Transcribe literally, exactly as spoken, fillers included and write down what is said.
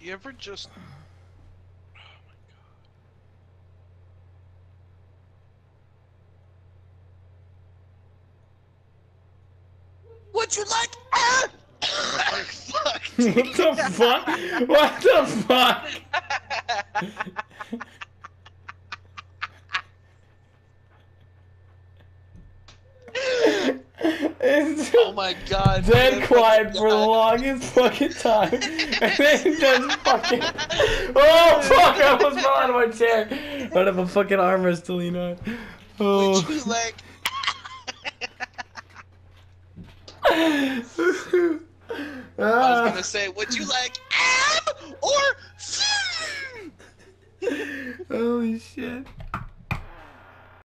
you ever just... Would you like? Ah! Fuck. What the fuck? What the fuck? It's Oh my god. dead man, quiet for the God. longest fucking time. And then just fucking. Oh fuck! I almost fell out of my chair. I don't have a fucking armrest to lean on. Oh. Would you like? I was gonna say, would you like ab or? Holy shit.